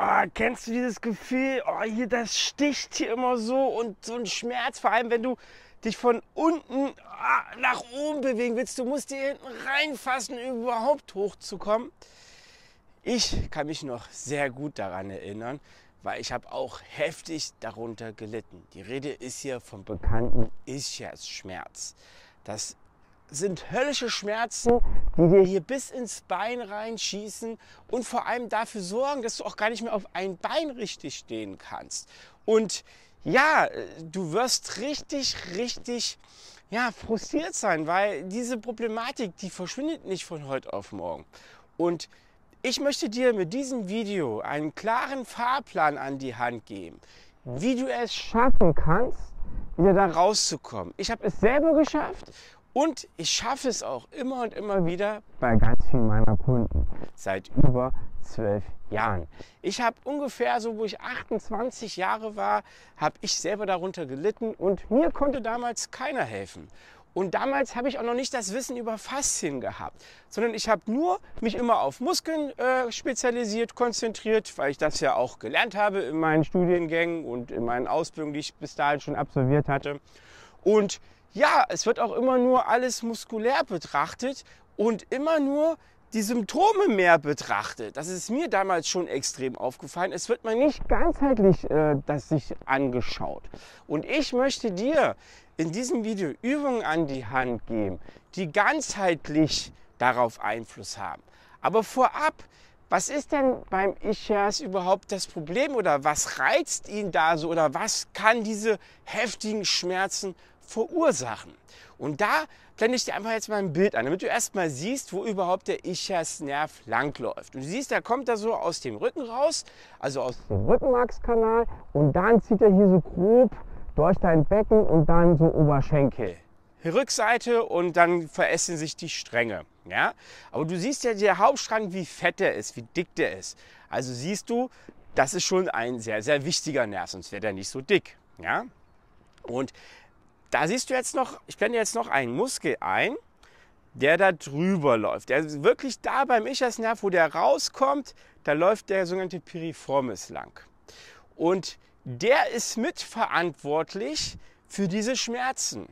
Kennst du dieses Gefühl? Oh, hier, das sticht hier immer so und so ein Schmerz, vor allem wenn du dich von unten nach oben bewegen willst. Du musst dir hinten reinfassen, um überhaupt hochzukommen. Ich kann mich noch sehr gut daran erinnern, weil ich habe auch heftig darunter gelitten. Die Rede ist hier vom bekannten Ischiasschmerz. Das sind höllische Schmerzen, die dir hier bis ins Bein reinschießen und vor allem dafür sorgen, dass du auch gar nicht mehr auf ein Bein richtig stehen kannst. Und ja, du wirst richtig frustriert sein, weil diese Problematik, die verschwindet nicht von heute auf morgen. Und ich möchte dir mit diesem Video einen klaren Fahrplan an die Hand geben, wie du es schaffen kannst, wieder da rauszukommen. Ich habe es selber geschafft und ich schaffe es auch immer und immer wieder bei ganz vielen meiner Kunden seit über 12 Jahren. Ich habe ungefähr so, wo ich 28 Jahre war, habe ich selber darunter gelitten und mir konnte damals keiner helfen. Und damals habe ich auch noch nicht das Wissen über Faszien gehabt, sondern ich habe nur mich immer auf Muskeln spezialisiert, konzentriert, weil ich das ja auch gelernt habe in meinen Studiengängen und in meinen Ausbildungen, die ich bis dahin schon absolviert hatte. Und ja, es wird auch immer nur alles muskulär betrachtet und immer nur die Symptome mehr betrachtet. Das ist mir damals schon extrem aufgefallen. Es wird mal nicht ganzheitlich das sich angeschaut. Und ich möchte dir in diesem Video Übungen an die Hand geben, die ganzheitlich darauf Einfluss haben. Aber vorab, was ist denn beim Ischias überhaupt das Problem oder was reizt ihn da so oder was kann diese heftigen Schmerzen verursachen? Und da blende ich dir einfach jetzt mal ein Bild an, damit du erstmal siehst, wo überhaupt der Ischiasnerv langläuft. Und du siehst, der kommt da so aus dem Rücken raus, also aus dem Rückenmarkskanal und dann zieht er hier so grob durch dein Becken und dann so Oberschenkel. Rückseite und dann veressen sich die Stränge. Ja? Aber du siehst ja der Hauptstrang, wie fett der ist, wie dick der ist. Also siehst du, das ist schon ein sehr wichtiger Nerv, sonst wäre der nicht so dick. Ja? Und da siehst du jetzt noch, ich blende jetzt noch einen Muskel ein, der da drüber läuft. Der ist wirklich da beim Ischiasnerv, wo der rauskommt, da läuft der sogenannte Piriformis lang. Und der ist mitverantwortlich für diese Schmerzen.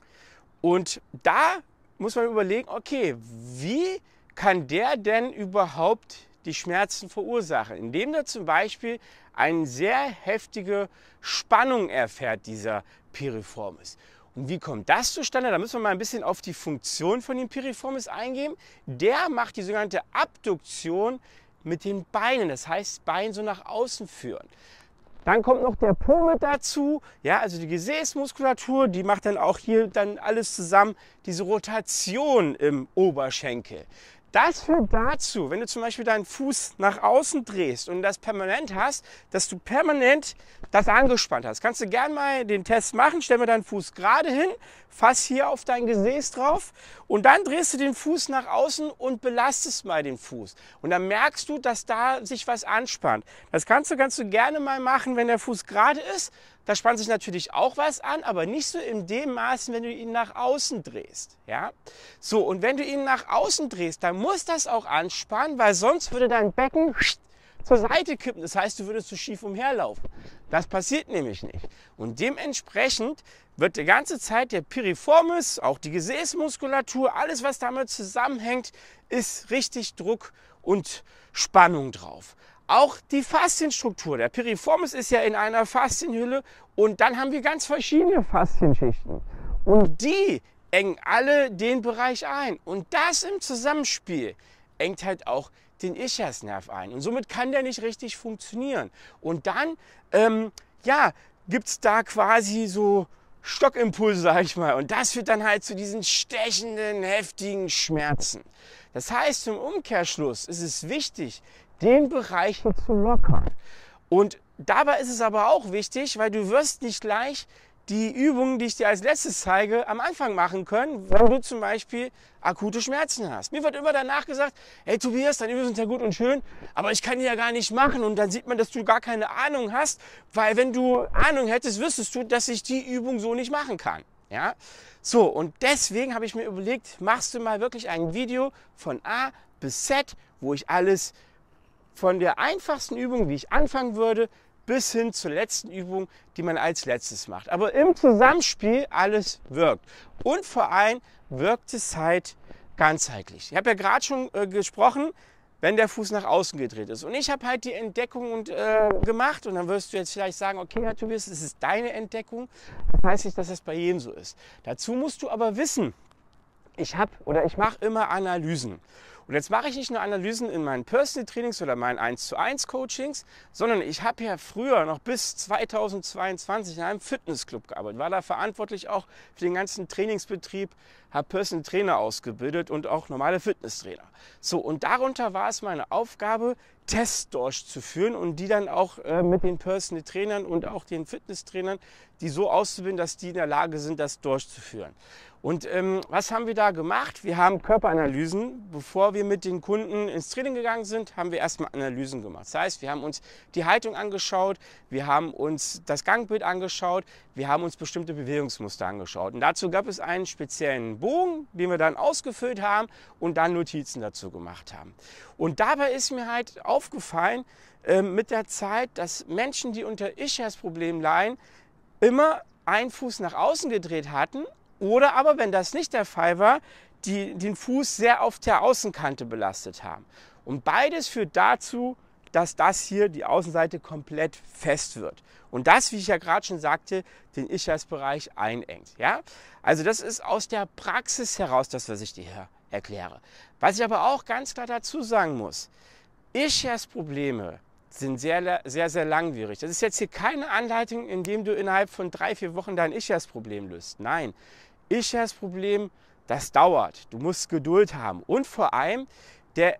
Und da muss man überlegen, okay, wie kann der denn überhaupt die Schmerzen verursachen? Indem er zum Beispiel eine sehr heftige Spannung erfährt, dieser Piriformis. Und wie kommt das zustande? Da müssen wir mal ein bisschen auf die Funktion von dem Piriformis eingehen. Der macht die sogenannte Abduktion mit den Beinen, das heißt Bein so nach außen führen. Dann kommt noch der Po mit dazu, ja, also die Gesäßmuskulatur, die macht dann auch hier dann alles zusammen, diese Rotation im Oberschenkel. Das führt dazu, wenn du zum Beispiel deinen Fuß nach außen drehst und das permanent hast, dass du permanent das angespannt hast. Kannst du gerne mal den Test machen, stell mir deinen Fuß gerade hin, fass hier auf dein Gesäß drauf und dann drehst du den Fuß nach außen und belastest mal den Fuß. Und dann merkst du, dass da sich was anspannt. Das kannst du gerne mal machen, wenn der Fuß gerade ist. Da spannt sich natürlich auch was an, aber nicht so in dem Maßen, wenn du ihn nach außen drehst. Ja? So, und wenn du ihn nach außen drehst, dann muss das auch anspannen, weil sonst würde dein Becken zur Seite kippen. Das heißt, du würdest so schief umherlaufen. Das passiert nämlich nicht. Und dementsprechend wird die ganze Zeit der Piriformis, auch die Gesäßmuskulatur, alles was damit zusammenhängt, ist richtig Druck und Spannung drauf. Auch die Faszienstruktur. Der Piriformis ist ja in einer Faszienhülle und dann haben wir ganz verschiedene Faszienschichten. Und die engen alle den Bereich ein. Und das im Zusammenspiel engt halt auch den Ischiasnerv ein. Und somit kann der nicht richtig funktionieren. Und dann gibt es da quasi so Stockimpulse, sag ich mal. Und das führt dann halt zu diesen stechenden, heftigen Schmerzen. Das heißt, im Umkehrschluss ist es wichtig, den Bereich hier zu lockern. Und dabei ist es aber auch wichtig, weil du wirst nicht gleich die Übungen, die ich dir als letztes zeige, am Anfang machen können, wenn du zum Beispiel akute Schmerzen hast. Mir wird immer danach gesagt, hey Tobias, deine Übungen sind ja gut und schön, aber ich kann die ja gar nicht machen. Und dann sieht man, dass du gar keine Ahnung hast, weil wenn du Ahnung hättest, wüsstest du, dass ich die Übung so nicht machen kann. Ja? So, und deswegen habe ich mir überlegt, machst du mal wirklich ein Video von A bis Z, wo ich alles von der einfachsten Übung, wie ich anfangen würde, bis hin zur letzten Übung, die man als letztes macht. Aber im Zusammenspiel alles wirkt. Und vor allem wirkt es halt ganzheitlich. Ich habe ja gerade schon gesprochen, wenn der Fuß nach außen gedreht ist. Und ich habe halt die Entdeckung gemacht und dann wirst du jetzt vielleicht sagen, okay, Herr Tobias, es ist deine Entdeckung. Das heißt nicht, dass das bei jedem so ist. Dazu musst du aber wissen, ich mache immer Analysen. Und jetzt mache ich nicht nur Analysen in meinen Personal Trainings oder meinen 1:1 Coachings, sondern ich habe ja früher noch bis 2022 in einem Fitnessclub gearbeitet, war da verantwortlich auch für den ganzen Trainingsbetrieb, habe Personal Trainer ausgebildet und auch normale Fitnesstrainer. So, und darunter war es meine Aufgabe, Tests durchzuführen und die dann auch mit den Personal Trainern und auch den Fitnesstrainern, die so auszubilden, dass die in der Lage sind, das durchzuführen. Und was haben wir da gemacht? Wir haben Körperanalysen. Bevor wir mit den Kunden ins Training gegangen sind, haben wir erstmal Analysen gemacht. Das heißt, wir haben uns die Haltung angeschaut, wir haben uns das Gangbild angeschaut, wir haben uns bestimmte Bewegungsmuster angeschaut. Und dazu gab es einen speziellen Bogen, den wir dann ausgefüllt haben und dann Notizen dazu gemacht haben. Und dabei ist mir halt aufgefallen mit der Zeit, dass Menschen, die unter Ischias-Problemen leiden, immer einen Fuß nach außen gedreht hatten. Oder aber, wenn das nicht der Fall war, die den Fuß sehr auf der Außenkante belastet haben. Und beides führt dazu, dass das hier, die Außenseite, komplett fest wird. Und das, wie ich ja gerade schon sagte, den Ischias-Bereich einengt. Ja? Also das ist aus der Praxis heraus das, was ich dir hier erkläre. Was ich aber auch ganz klar dazu sagen muss, Ischias-Probleme sind sehr, sehr langwierig. Das ist jetzt hier keine Anleitung, in dem du innerhalb von 3-4 Wochen dein Ischias-Problem löst. Nein, Ischias-Problem, das dauert. Du musst Geduld haben. Und vor allem der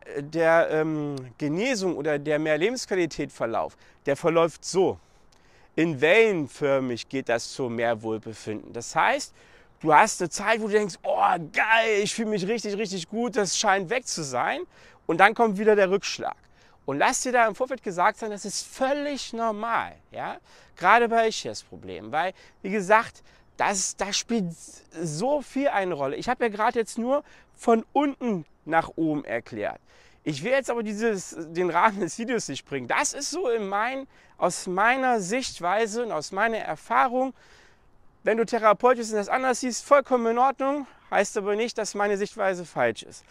Genesung oder der mehr Lebensqualität-Verlauf, der verläuft so. In wellenförmig geht das zu mehr Wohlbefinden. Das heißt, du hast eine Zeit, wo du denkst, oh geil, ich fühle mich richtig, richtig gut, das scheint weg zu sein. Und dann kommt wieder der Rückschlag. Und lass dir da im Vorfeld gesagt sein, das ist völlig normal, ja? Gerade bei Ischias-Problemen, weil, wie gesagt, da spielt so viel eine Rolle. Ich habe ja gerade jetzt nur von unten nach oben erklärt. Ich will jetzt aber den Rahmen des Videos nicht bringen. Das ist so aus meiner Sichtweise und aus meiner Erfahrung. Wenn du Therapeut bist und das anders siehst, vollkommen in Ordnung, heißt aber nicht, dass meine Sichtweise falsch ist.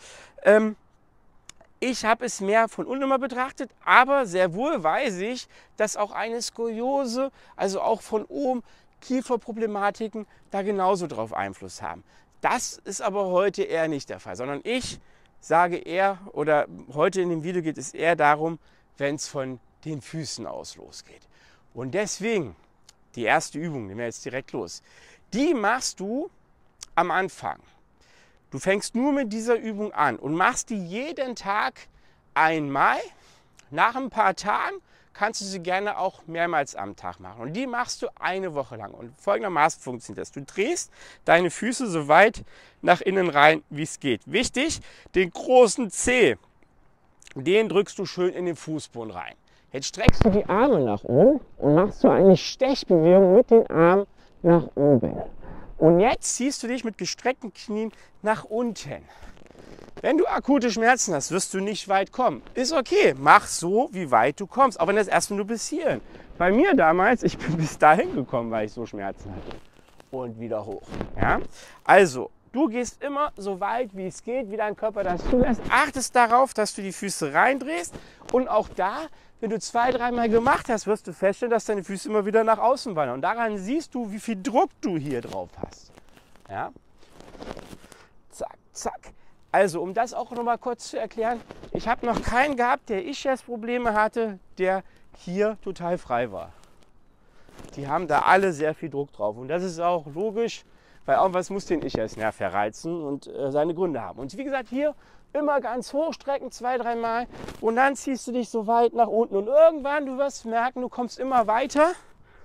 Ich habe es mehr von unten mal betrachtet, aber sehr wohl weiß ich, dass auch eine Skoliose, also auch von oben, Kieferproblematiken da genauso drauf Einfluss haben. Das ist aber heute eher nicht der Fall, sondern ich sage eher, oder heute in dem Video geht es eher darum, wenn es von den Füßen aus losgeht. Und deswegen, die erste Übung, nehmen wir jetzt direkt los, die machst du am Anfang. Du fängst nur mit dieser Übung an und machst die jeden Tag einmal. Nach ein paar Tagen kannst du sie gerne auch mehrmals am Tag machen. Und die machst du eine Woche lang. Und folgendermaßen funktioniert das. Du drehst deine Füße so weit nach innen rein, wie es geht. Wichtig, den großen Zeh, den drückst du schön in den Fußboden rein. Jetzt streckst du die Arme nach oben und machst so eine Stechbewegung mit den Armen nach oben. Und jetzt ziehst du dich mit gestreckten Knien nach unten. Wenn du akute Schmerzen hast, wirst du nicht weit kommen. Ist okay, mach so, wie weit du kommst. Auch wenn das erstmal nur bis hierhin. Bei mir damals, ich bin bis dahin gekommen, weil ich so Schmerzen hatte. Und wieder hoch. Ja? Also, du gehst immer so weit, wie es geht, wie dein Körper das zulässt. Achtest darauf, dass du die Füße reindrehst. Und auch da, wenn du 2-3 Mal gemacht hast, wirst du feststellen, dass deine Füße immer wieder nach außen wandern. Und daran siehst du, wie viel Druck du hier drauf hast. Ja? Zack, zack. Also, um das auch noch mal kurz zu erklären, ich habe noch keinen gehabt, der Ischias-Probleme hatte, der hier total frei war. Die haben da alle sehr viel Druck drauf. Und das ist auch logisch, weil irgendwas muss den Ischias-Nerv verreizen und seine Gründe haben. Und wie gesagt, hier immer ganz hoch strecken, 2-3 Mal. Und dann ziehst du dich so weit nach unten. Und irgendwann, du wirst merken, du kommst immer weiter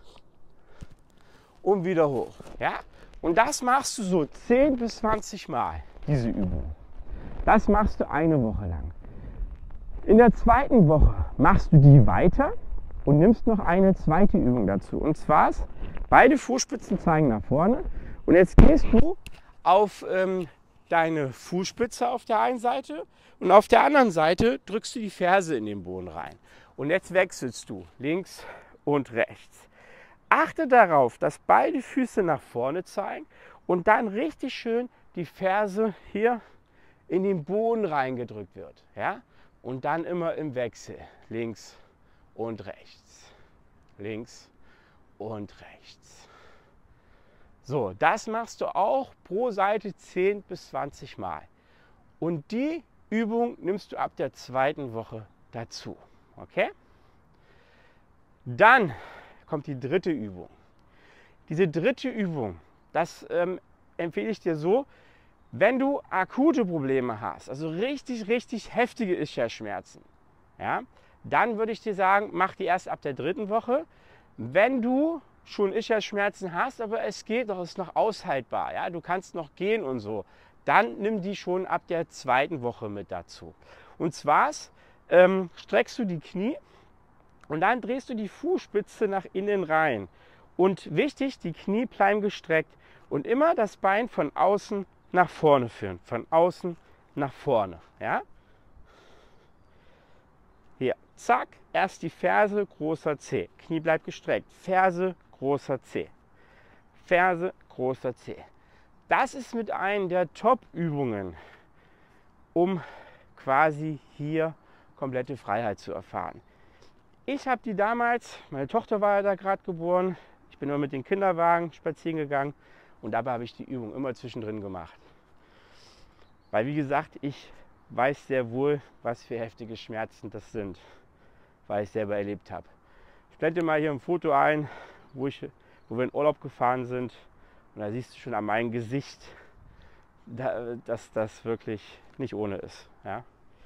und wieder hoch. Ja? Und das machst du so 10 bis 20 Mal, diese Übung. Das machst du eine Woche lang. In der zweiten Woche machst du die weiter und nimmst noch eine zweite Übung dazu. Und zwar, beide Fußspitzen zeigen nach vorne. Und jetzt gehst du auf deine Fußspitze auf der einen Seite und auf der anderen Seite drückst du die Ferse in den Boden rein. Und jetzt wechselst du links und rechts. Achte darauf, dass beide Füße nach vorne zeigen und dann richtig schön die Ferse hier in den Boden reingedrückt wird. Ja? Und dann immer im Wechsel. Links und rechts. Links und rechts. So, das machst du auch pro Seite 10 bis 20 Mal. Und die Übung nimmst du ab der zweiten Woche dazu. Okay? Dann kommt die dritte Übung. Diese dritte Übung, das empfehle ich dir so, wenn du akute Probleme hast, also richtig, richtig heftige Ischiasschmerzen, ja, dann würde ich dir sagen, mach die erst ab der dritten Woche. Wenn du schon Ischiasschmerzen hast, aber es geht noch, ist noch aushaltbar, ja, du kannst noch gehen und so, dann nimm die schon ab der zweiten Woche mit dazu. Und zwar streckst du die Knie und dann drehst du die Fußspitze nach innen rein. Und wichtig, die Knie bleiben gestreckt und immer das Bein von außen nach vorne führen. Von außen nach vorne. Ja? Hier, zack, erst die Ferse, großer Zeh. Knie bleibt gestreckt. Ferse, großer Zeh. Ferse, großer Zeh. Das ist mit einer der Top-Übungen, um quasi hier komplette Freiheit zu erfahren. Ich habe die damals, meine Tochter war ja da gerade geboren, ich bin immer mit dem Kinderwagen spazieren gegangen und dabei habe ich die Übung immer zwischendrin gemacht. Weil wie gesagt, ich weiß sehr wohl, was für heftige Schmerzen das sind, weil ich es selber erlebt habe. Ich blende mal hier ein Foto ein, wo wir in Urlaub gefahren sind und da siehst du schon an meinem Gesicht, dass das wirklich nicht ohne ist. Ja?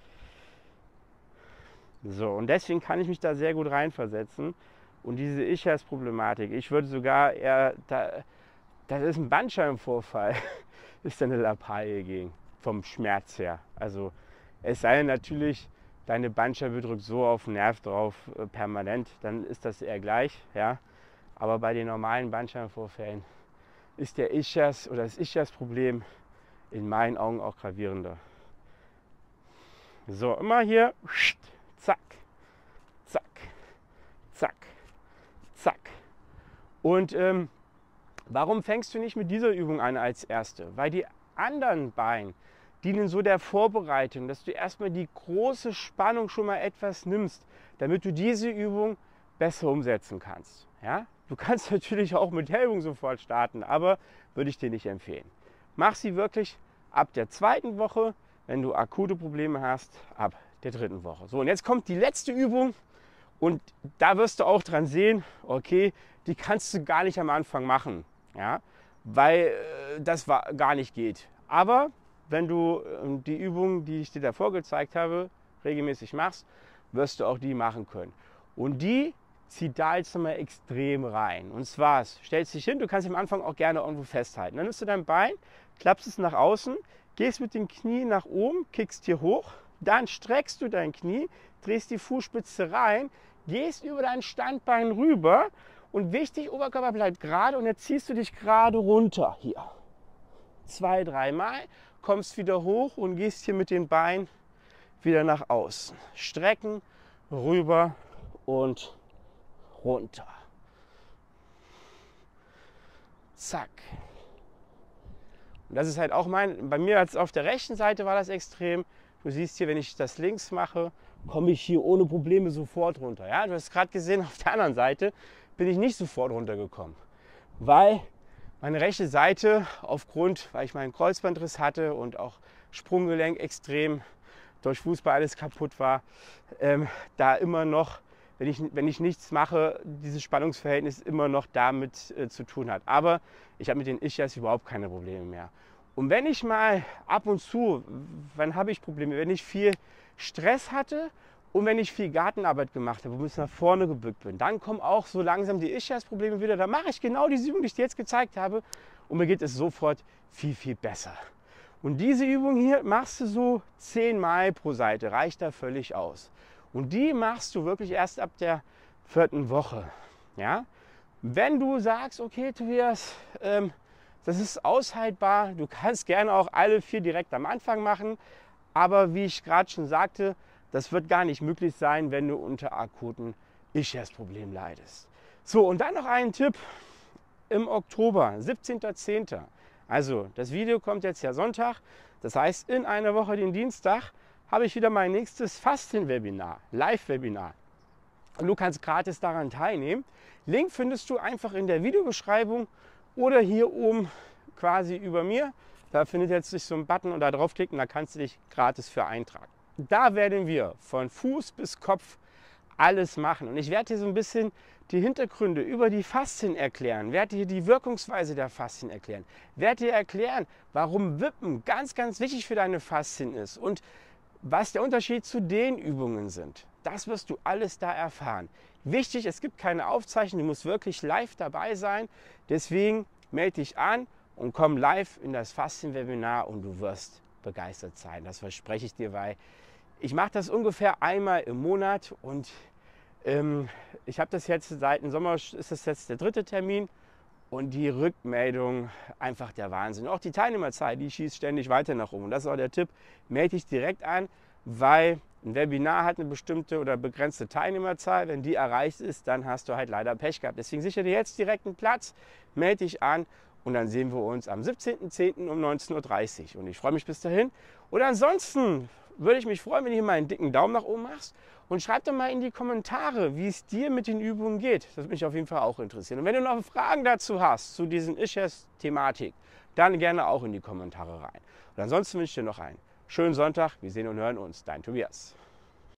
So, und deswegen kann ich mich da sehr gut reinversetzen. Und diese Ischias-Problematik, ich würde sogar eher, das ist ein Bandscheibenvorfall, ist da eine Lappalie gegen, vom Schmerz her. Also es sei denn natürlich, deine Bandscheibe drückt so auf den Nerv drauf permanent, dann ist das eher gleich. Ja? Aber bei den normalen Bandscheibenvorfällen ist der Ischias oder das Ischias-Problem in meinen Augen auch gravierender. So, immer hier, zack, zack, zack, zack. Und warum fängst du nicht mit dieser Übung an als erste? Weil die anderen Beine dienen so der Vorbereitung, dass du erstmal die große Spannung schon mal etwas nimmst, damit du diese Übung besser umsetzen kannst. Ja? Du kannst natürlich auch mit der Übung sofort starten, aber würde ich dir nicht empfehlen. Mach sie wirklich ab der zweiten Woche, wenn du akute Probleme hast, ab der dritten Woche. So, und jetzt kommt die letzte Übung und da wirst du auch dran sehen, okay, die kannst du gar nicht am Anfang machen, ja, weil das gar nicht geht. Aber wenn du die Übungen, die ich dir davor gezeigt habe, regelmäßig machst, wirst du auch die machen können. Und die zieht da jetzt nochmal extrem rein. Und zwar, stellst dich hin, du kannst am Anfang auch gerne irgendwo festhalten. Dann nimmst du dein Bein, klappst es nach außen, gehst mit den Knien nach oben, kickst hier hoch, dann streckst du dein Knie, drehst die Fußspitze rein, gehst über dein Standbein rüber und wichtig, Oberkörper bleibt gerade und jetzt ziehst du dich gerade runter. Hier. 2, 3 Mal, kommst wieder hoch und gehst hier mit den Beinen wieder nach außen. Strecken, rüber und runter. Zack. Und das ist halt auch bei mir als auf der rechten Seite war das extrem. Du siehst hier, wenn ich das links mache, komme ich hier ohne Probleme sofort runter. Ja? Du hast gerade gesehen, auf der anderen Seite bin ich nicht sofort runtergekommen, weil meine rechte Seite weil ich meinen Kreuzbandriss hatte und auch Sprunggelenk extrem durch Fußball alles kaputt war, da immer noch, wenn ich nichts mache, dieses Spannungsverhältnis immer noch damit zu tun hat. Aber ich habe mit den Ischias überhaupt keine Probleme mehr. Und wenn ich mal ab und zu, wann habe ich Probleme? Wenn ich viel Stress hatte und wenn ich viel Gartenarbeit gemacht habe, wo ich nach vorne gebückt bin, dann kommen auch so langsam die Ischias-Probleme wieder. Da mache ich genau diese Übung, die ich dir jetzt gezeigt habe und mir geht es sofort viel, viel besser. Und diese Übung hier machst du so 10 Mal pro Seite, reicht da völlig aus. Und die machst du wirklich erst ab der 4. Woche. Ja? Wenn du sagst, okay Tobias, Das ist aushaltbar. Du kannst gerne auch alle 4 direkt am Anfang machen. Aber wie ich gerade schon sagte, das wird gar nicht möglich sein, wenn du unter akuten Ischias-Problem leidest. So, und dann noch ein Tipp im Oktober, 17.10. Also das Video kommt jetzt ja Sonntag. Das heißt, in einer Woche, den Dienstag, habe ich wieder mein nächstes Fasten-Webinar, Live-Webinar. Und du kannst gratis daran teilnehmen. Link findest du einfach in der Videobeschreibung oder hier oben quasi über mir. Da findet jetzt sich so ein Button und da draufklicken, da kannst du dich gratis für eintragen. Da werden wir von Fuß bis Kopf alles machen. Und ich werde dir so ein bisschen die Hintergründe über die Faszien erklären, werde dir die Wirkungsweise der Faszien erklären, werde dir erklären, warum Wippen ganz, ganz wichtig für deine Faszien ist und was der Unterschied zu den Übungen sind. Das wirst du alles da erfahren. Wichtig, es gibt keine Aufzeichnung, du musst wirklich live dabei sein. Deswegen melde dich an und komm live in das Faszien-Webinar und du wirst begeistert sein. Das verspreche ich dir, weil ich mache das ungefähr einmal im Monat und ich habe das jetzt seit dem Sommer, ist das jetzt der 3. Termin und die Rückmeldung einfach der Wahnsinn. Auch die Teilnehmerzahl, die schießt ständig weiter nach oben. Und das ist auch der Tipp, melde dich direkt an, weil ein Webinar hat eine bestimmte oder begrenzte Teilnehmerzahl. Wenn die erreicht ist, dann hast du halt leider Pech gehabt. Deswegen sichere dir jetzt direkt einen Platz, melde dich an und dann sehen wir uns am 17.10. um 19:30 Uhr. Und ich freue mich bis dahin. Und ansonsten würde ich mich freuen, wenn du mal einen dicken Daumen nach oben machst und schreib doch mal in die Kommentare, wie es dir mit den Übungen geht. Das würde mich auf jeden Fall auch interessieren. Und wenn du noch Fragen dazu hast, zu diesen Ischias-Thematik, dann gerne auch in die Kommentare rein. Und ansonsten wünsche ich dir noch einen schönen Sonntag. Wir sehen und hören uns. Dein Tobias.